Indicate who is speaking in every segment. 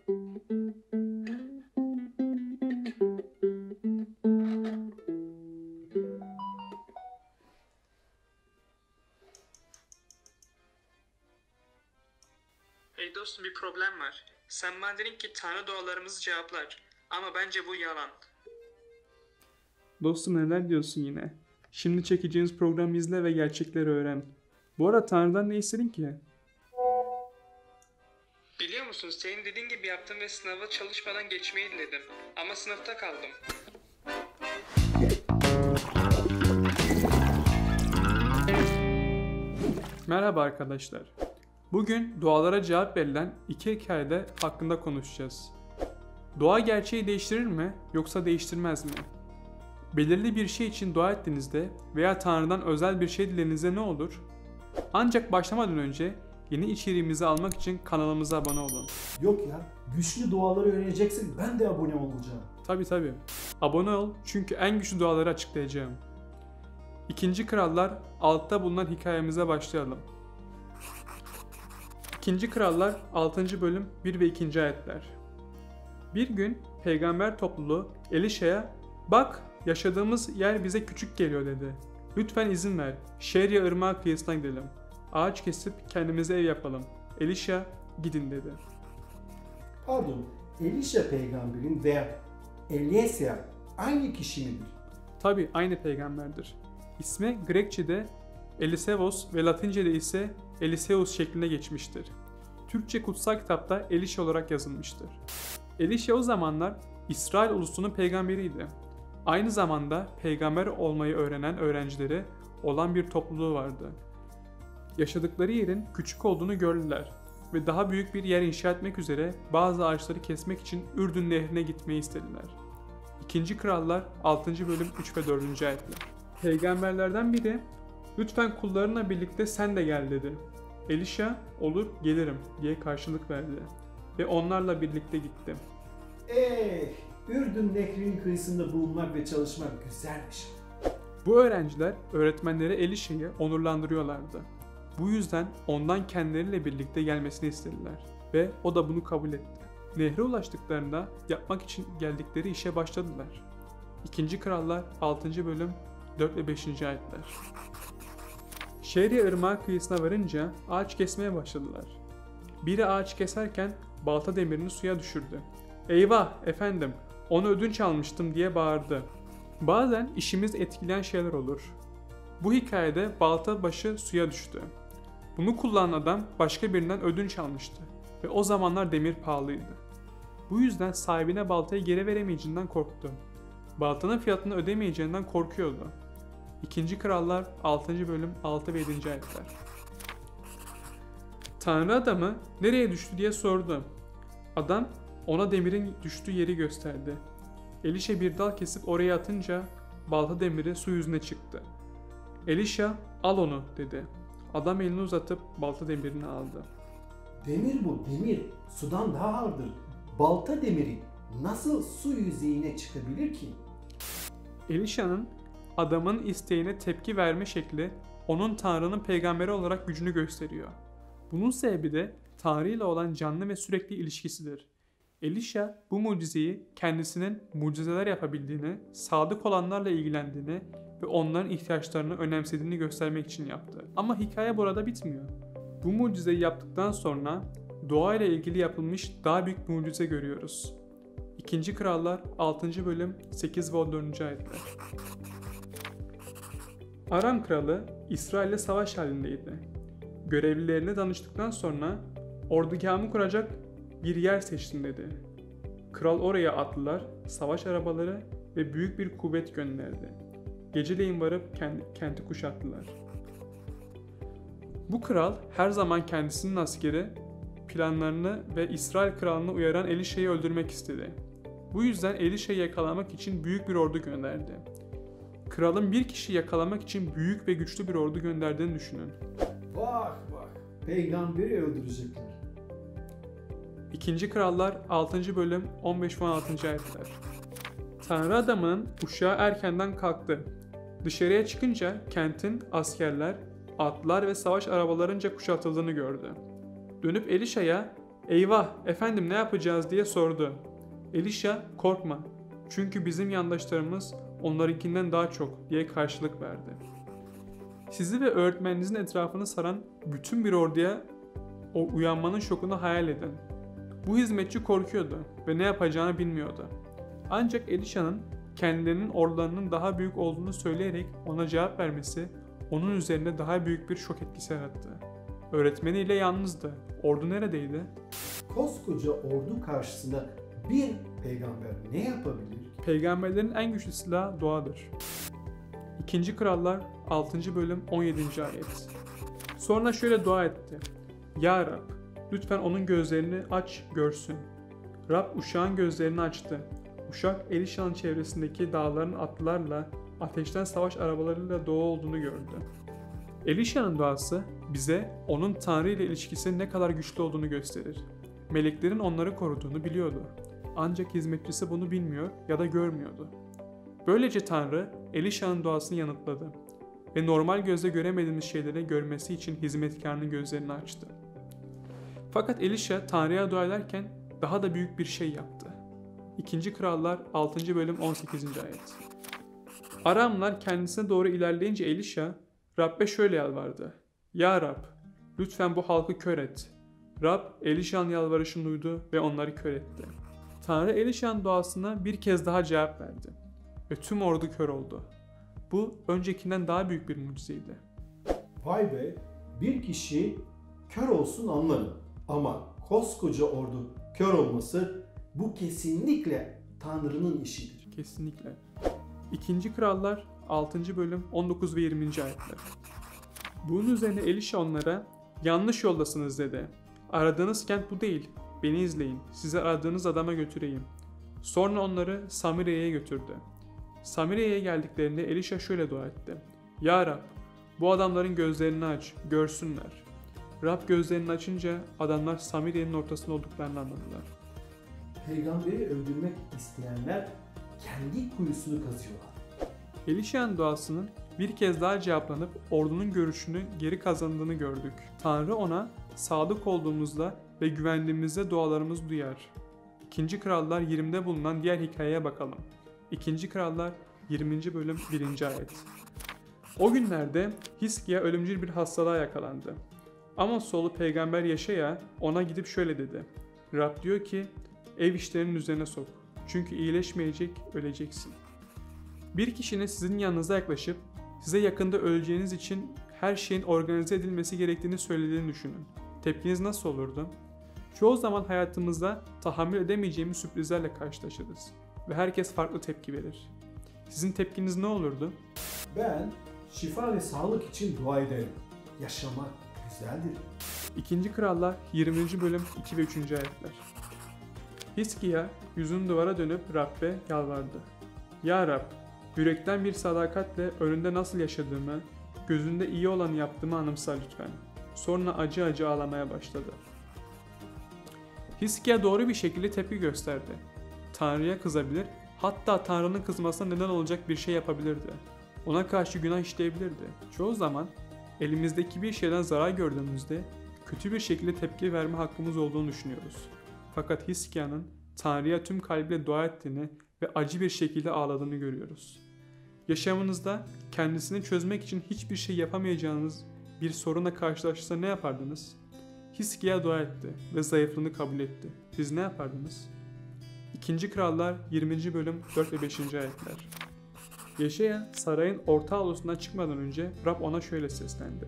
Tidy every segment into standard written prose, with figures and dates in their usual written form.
Speaker 1: Hey dostum, bir problem var. Sen bana dedin ki Tanrı dualarımızı cevaplar. Ama bence bu yalan. Dostum, neler diyorsun yine? Şimdi çekeceğiniz programı izle ve gerçekleri öğren. Bu arada Tanrı'dan ne istedin ki? Biliyor musun, senin dediğin gibi yaptım ve sınava çalışmadan geçmeyi diledim. Ama sınıfta kaldım. Merhaba arkadaşlar. Bugün dualara cevap verilen iki hikayede hakkında konuşacağız. Dua gerçeği değiştirir mi yoksa değiştirmez mi? Belirli bir şey için dua ettiğinizde veya Tanrı'dan özel bir şey dilediğinizde ne olur? Ancak başlamadan önce yeni içeriğimizi almak için kanalımıza abone olun.
Speaker 2: Yok ya, güçlü duaları öğreneceksin, ben de abone olacağım.
Speaker 1: Tabi. Abone ol çünkü en güçlü duaları açıklayacağım. İkinci Krallar, altta bulunan hikayemize başlayalım. İkinci Krallar 6. bölüm 1 ve 2. ayetler. Bir gün peygamber topluluğu Elişa'ya "Bak, yaşadığımız yer bize küçük geliyor" dedi. "Lütfen izin ver, Şerya ırmağı kıyısına gidelim. Ağaç kesip kendimize ev yapalım." Elişa "Gidin" dedi.
Speaker 2: Pardon, Elişa peygamberin veya Eliezer aynı kişi midir?
Speaker 1: Tabi aynı peygamberdir. İsmi Grekçe'de Elisevos ve Latince'de ise Eliseus şeklinde geçmiştir. Türkçe kutsal kitapta Elişa olarak yazılmıştır. Elişa o zamanlar İsrail ulusunun peygamberiydi. Aynı zamanda peygamber olmayı öğrenen öğrencileri olan bir topluluğu vardı. Yaşadıkları yerin küçük olduğunu gördüler ve daha büyük bir yer inşa etmek üzere bazı ağaçları kesmek için Ürdün Nehri'ne gitmeyi istediler. 2. Krallar 6. bölüm 3 ve 4. ayetler. Peygamberlerden biri "Lütfen kullarınla birlikte sen de gel" dedi. Elişa "Olur, gelirim" diye karşılık verdi ve onlarla birlikte gitti.
Speaker 2: Ürdün Nehri'nin kıyısında bulunmak ve çalışmak güzelmiş.
Speaker 1: Bu öğrenciler öğretmenleri Elişa'yı onurlandırıyorlardı. Bu yüzden ondan kendileriyle birlikte gelmesini istediler ve o da bunu kabul etti. Nehre ulaştıklarında yapmak için geldikleri işe başladılar. 2. Krallar 6. bölüm 4 ve 5. ayetler. Şerya ırmağı kıyısına varınca ağaç kesmeye başladılar. Biri ağaç keserken balta demirini suya düşürdü. "Eyvah efendim, onu ödünç almıştım" diye bağırdı. Bazen işimiz etkileyen şeyler olur. Bu hikayede balta başı suya düştü. Bunu kullanan adam başka birinden ödünç almıştı ve o zamanlar demir pahalıydı. Bu yüzden sahibine baltayı geri veremeyeceğinden korktu. Baltanın fiyatını ödemeyeceğinden korkuyordu. 2. Krallar 6. bölüm 6 ve 7. ayetler. Tanrı adamı nereye düştü diye sordu. Adam ona demirin düştüğü yeri gösterdi. Elişa bir dal kesip oraya atınca balta demiri su yüzüne çıktı. Elişa "Al onu" dedi. Adam elini uzatıp balta demirini aldı.
Speaker 2: Demir bu, demir. Sudan daha ağırdır. Balta demiri nasıl su yüzeyine çıkabilir ki?
Speaker 1: Elişa'nın adamın isteğine tepki verme şekli onun Tanrı'nın peygamberi olarak gücünü gösteriyor. Bunun sebebi de Tanrı ile olan canlı ve sürekli ilişkisidir. Elişa bu mucizeyi kendisinin mucizeler yapabildiğini, sadık olanlarla ilgilendiğini ve onların ihtiyaçlarını önemsediğini göstermek için yaptı. Ama hikaye burada bitmiyor. Bu mucizeyi yaptıktan sonra dua ile ilgili yapılmış daha büyük bir mucize görüyoruz. 2. Krallar 6. bölüm 8 ve 14. ayetler. Aram kralı İsrail'le savaş halindeydi. Görevlilerine danıştıktan sonra "Ordugahımı kuracak bir yer seçtim" dedi. Kral oraya atlılar, savaş arabaları ve büyük bir kuvvet gönderdi. Geceleyin varıp kenti kuşattılar. Bu kral her zaman kendisinin askeri, planlarını ve İsrail kralını uyaran Elişa'yı öldürmek istedi. Bu yüzden Elişa'yı yakalamak için büyük bir ordu gönderdi. Kralın bir kişiyi yakalamak için büyük ve güçlü bir ordu gönderdiğini düşünün.
Speaker 2: Bak, peygamberi öldürecekler.
Speaker 1: 2. Krallar 6. bölüm 15 ve 16. ayetler. Tanrı adamının uşağı erkenden kalktı. Dışarıya çıkınca kentin askerler, atlar ve savaş arabalarınca kuşatıldığını gördü. Dönüp Elişa'ya "Eyvah, efendim ne yapacağız?" diye sordu. Elisha, "Korkma. Çünkü bizim yandaşlarımız onlarınkinden daha çok," diye karşılık verdi. Sizi ve öğretmeninizin etrafını saran bütün bir orduya o uyanmanın şokunu hayal edin. Bu hizmetçi korkuyordu ve ne yapacağını bilmiyordu. Ancak Elisha'nın kendilerinin ordularının daha büyük olduğunu söyleyerek ona cevap vermesi onun üzerinde daha büyük bir şok etkisi yarattı. Öğretmeniyle yalnızdı. Ordu neredeydi?
Speaker 2: Koskoca ordu karşısında bir peygamber ne yapabilir?
Speaker 1: Peygamberlerin en güçlü silahı duadır. 2. Krallar 6. bölüm 17. ayet. Sonra şöyle dua etti. "Ya Rab, lütfen onun gözlerini aç, görsün." Rab uşağın gözlerini açtı. Uşak Elisha'nın çevresindeki dağların atlılarla, ateşten savaş arabalarıyla dolu olduğunu gördü. Elisha'nın duası bize onun Tanrı ile ilişkisinin ne kadar güçlü olduğunu gösterir. Meleklerin onları koruduğunu biliyordu. Ancak hizmetçisi bunu bilmiyor ya da görmüyordu. Böylece Tanrı Elisha'nın duasını yanıtladı ve normal gözle göremediğimiz şeyleri görmesi için hizmetkarının gözlerini açtı. Fakat Elisha Tanrı'ya dua ederken daha da büyük bir şey yaptı. 2. Krallar 6. bölüm 18. ayet. Aramlar kendisine doğru ilerleyince Elisha, Rab'be şöyle yalvardı. "Ya Rab, lütfen bu halkı kör et." Rab, Elisha'nın yalvarışını duydu ve onları kör etti. Tanrı Elisha'nın duasına bir kez daha cevap verdi ve tüm ordu kör oldu. Bu öncekinden daha büyük bir mucizeydi.
Speaker 2: Vay be, bir kişi kör olsun anlarım ama koskoca ordu kör olması bu kesinlikle Tanrı'nın işidir.
Speaker 1: Kesinlikle. 2. Krallar 6. bölüm 19 ve 20. ayetler. Bunun üzerine Elisha onlara, "Yanlış yoldasınız," dedi. "Aradığınız kent bu değil. Beni izleyin. Sizi aradığınız adama götüreyim." Sonra onları Samiriye'ye götürdü. Samiriye'ye geldiklerinde Elisha şöyle dua etti. "Ya Rab, bu adamların gözlerini aç, görsünler." Rab gözlerini açınca adamlar Samiriye'nin ortasında olduklarını anladılar.
Speaker 2: Peygamberi öldürmek isteyenler kendi kuyusunu kazıyorlar.
Speaker 1: Elisha'nın duasının bir kez daha cevaplanıp ordunun görüşünü geri kazandığını gördük. Tanrı ona sadık olduğumuzda ve güvendiğimizde dualarımızı duyar. 2. Krallar 20'de bulunan diğer hikayeye bakalım. 2. Krallar 20. bölüm 1. ayet. O günlerde Hiskiya ölümcül bir hastalığa yakalandı. Amos oğlu peygamber Yeşaya ona gidip şöyle dedi. Rab diyor ki, "Ev işlerinin üzerine sok. Çünkü iyileşmeyecek, öleceksin." Bir kişinin sizin yanınıza yaklaşıp size yakında öleceğiniz için her şeyin organize edilmesi gerektiğini söylediğini düşünün. Tepkiniz nasıl olurdu? Çoğu zaman hayatımızda tahammül edemeyeceğimiz sürprizlerle karşılaşırız ve herkes farklı tepki verir. Sizin tepkiniz ne olurdu?
Speaker 2: Ben şifa ve sağlık için dua ederim. Yaşamak güzeldir.
Speaker 1: 2. Krallar 20. bölüm 2 ve 3. ayetler. Hiskiya yüzünü duvara dönüp Rab'be yalvardı. "Ya Rab, yürekten bir sadakatle önünde nasıl yaşadığımı, gözünde iyi olanı yaptığımı anımsa lütfen." Sonra acı acı ağlamaya başladı. Hiskiya doğru bir şekilde tepki gösterdi. Tanrı'ya kızabilir, hatta Tanrı'nın kızmasına neden olacak bir şey yapabilirdi. Ona karşı günah işleyebilirdi. Çoğu zaman elimizdeki bir şeyden zarar gördüğümüzde kötü bir şekilde tepki verme hakkımız olduğunu düşünüyoruz. Fakat Hiskiya'nın Tanrı'ya tüm kalbiyle dua ettiğini ve acı bir şekilde ağladığını görüyoruz. Yaşamınızda kendisini çözmek için hiçbir şey yapamayacağınız bir sorunla karşılaşırsa ne yapardınız? Hiskiya dua etti ve zayıflığını kabul etti. Siz ne yapardınız? 2. Krallar 20. bölüm 4 ve 5. ayetler. Yeşaya sarayın orta avlusundan çıkmadan önce Rab ona şöyle seslendi.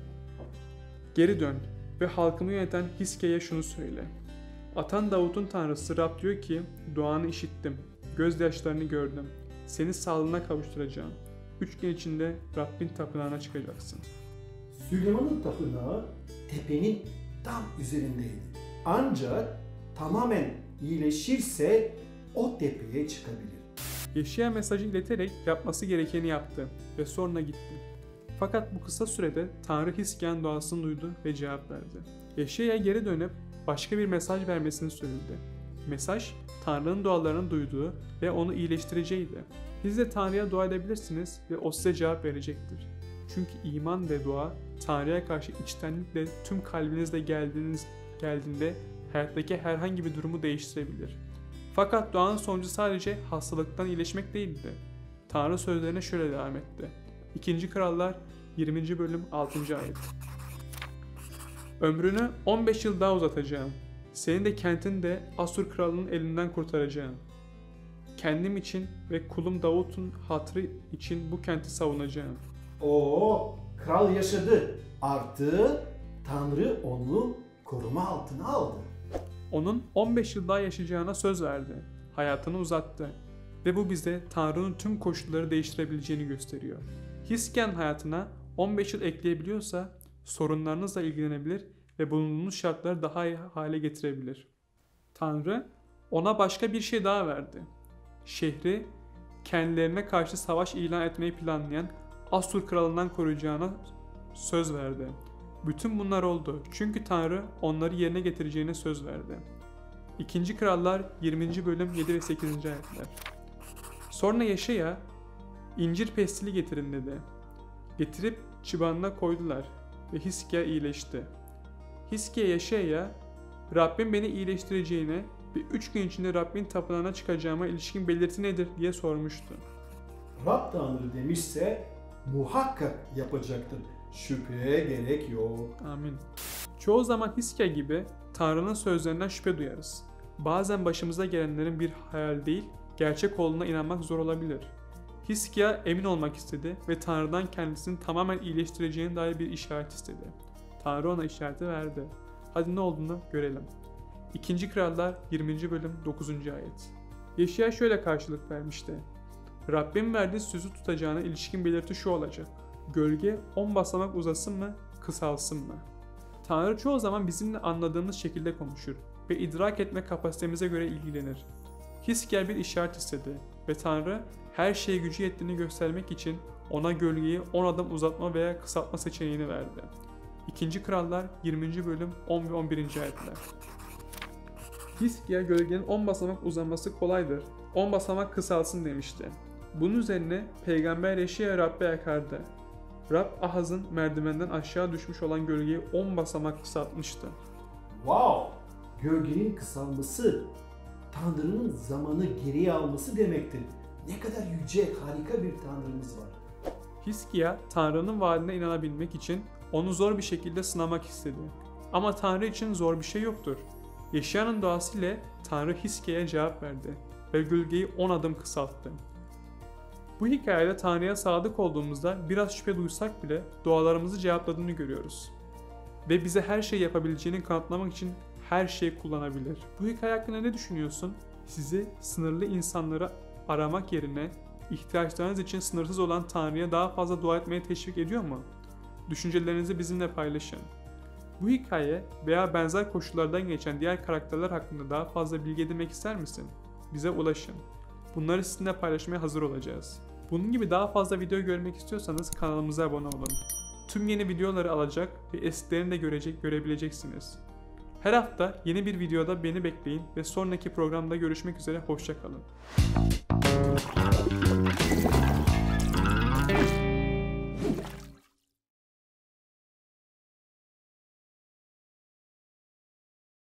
Speaker 1: "Geri dön ve halkımı yöneten Hiskiya'ya şunu söyle. Atan Davut'un Tanrısı Rab diyor ki, duanı işittim, gözyaşlarını gördüm, seni sağlığına kavuşturacağım. 3 gün içinde Rabbin tapınağına çıkacaksın."
Speaker 2: Süleyman'ın tapınağı tepenin tam üzerindeydi. Ancak tamamen iyileşirse o tepeye çıkabilir.
Speaker 1: Yeşaya mesajı ileterek yapması gerekeni yaptı ve sonra gitti. Fakat bu kısa sürede Tanrı Hiskiya'nın duasını duydu ve cevap verdi. Yeşaya'ya geri dönüp başka bir mesaj vermesini söyledi. Mesaj, Tanrı'nın dualarını duyduğu ve onu iyileştireceğiydi. Siz de Tanrı'ya dua edebilirsiniz ve o size cevap verecektir. Çünkü iman ve dua Tanrı'ya karşı içtenlikle tüm kalbinizle geldiğinde hayattaki herhangi bir durumu değiştirebilir. Fakat duanın sonucu sadece hastalıktan iyileşmek değildi. Tanrı sözlerine şöyle devam etti. 2. Krallar 20. bölüm 6. ayet. Ömrünü 15 yıl daha uzatacağım. Seni de kentini de Asur kralının elinden kurtaracağım. Kendim için ve kulum Davut'un hatırı için bu kenti savunacağım.
Speaker 2: O kral yaşadı. Artı Tanrı onu koruma altına aldı.
Speaker 1: Onun 15 yıl daha yaşayacağına söz verdi. Hayatını uzattı. Ve bu bize Tanrı'nın tüm koşulları değiştirebileceğini gösteriyor. Hiskia'nın hayatına 15 yıl ekleyebiliyorsa sorunlarınızla ilgilenebilir ve bulunduğunuz şartları daha iyi hale getirebilir. Tanrı ona başka bir şey daha verdi. Şehri kendilerine karşı savaş ilan etmeyi planlayan Asur kralından koruyacağına söz verdi. Bütün bunlar oldu çünkü Tanrı onları yerine getireceğine söz verdi. 2. Krallar 20. bölüm 7 ve 8. ayetler. Sonra Yeşaya, incir pestili getirin dedi. Getirip çıbanına koydular ve Hiskia iyileşti. Hiskia Yeşaya'ya, Rabbim beni iyileştireceğine ve 3 gün içinde Rabbin tapınağına çıkacağıma ilişkin belirti nedir diye sormuştu.
Speaker 2: Rab Tanrı demişse muhakkak yapacaktır. Şüpheye gerek yok.
Speaker 1: Amin. Çoğu zaman Hiskia gibi Tanrı'nın sözlerinden şüphe duyarız. Bazen başımıza gelenlerin bir hayal değil, gerçek olduğuna inanmak zor olabilir. Hiskia emin olmak istedi ve Tanrı'dan kendisini tamamen iyileştireceğine dair bir işaret istedi. Tanrı ona işareti verdi. Hadi ne olduğunu görelim. 2. Krallar 20. bölüm 9. ayet. Yeşaya şöyle karşılık vermişti. Rabbim verdiği sözü tutacağına ilişkin belirti şu olacak. Gölge 10 basamak uzasın mı, kısalsın mı? Tanrı çoğu zaman bizimle anladığımız şekilde konuşur ve idrak etme kapasitemize göre ilgilenir. Hiskia bir işaret istedi ve Tanrı her şeye gücü yettiğini göstermek için ona gölgeyi 10 adım uzatma veya kısaltma seçeneğini verdi. 2. Krallar 20. bölüm 10 ve 11. ayetler. Hiskia gölgenin 10 basamak uzaması kolaydır, 10 basamak kısalsın demişti. Bunun üzerine Peygamber Yeşaya Rab'be yakardı. Rab Ahaz'ın merdivenden aşağı düşmüş olan gölgeyi 10 basamak kısaltmıştı.
Speaker 2: Wow! Gölgenin kısalması Tanrı'nın zamanı geriye alması demektir. Ne kadar yüce, harika bir Tanrımız var.
Speaker 1: Hiskia, Tanrı'nın vaadine inanabilmek için onu zor bir şekilde sınamak istedi. Ama Tanrı için zor bir şey yoktur. Yeşaya'nın duası ile Tanrı Hiskia'ya cevap verdi ve gölgeyi 10 adım kısalttı. Bu hikayede Tanrı'ya sadık olduğumuzda biraz şüphe duysak bile dualarımızı cevapladığını görüyoruz. Ve bize her şeyi yapabileceğini kanıtlamak için her şeyi kullanabilir. Bu hikaye hakkında ne düşünüyorsun? Sizi sınırlı insanları aramak yerine ihtiyaçlarınız için sınırsız olan Tanrı'ya daha fazla dua etmeye teşvik ediyor mu? Düşüncelerinizi bizimle paylaşın. Bu hikaye veya benzer koşullardan geçen diğer karakterler hakkında daha fazla bilgi edinmek ister misin? Bize ulaşın. Bunları sizinle paylaşmaya hazır olacağız. Bunun gibi daha fazla video görmek istiyorsanız kanalımıza abone olun. Tüm yeni videoları alacak ve eskilerini de görebileceksiniz. Her hafta yeni bir videoda beni bekleyin ve sonraki programda görüşmek üzere, hoşça kalın.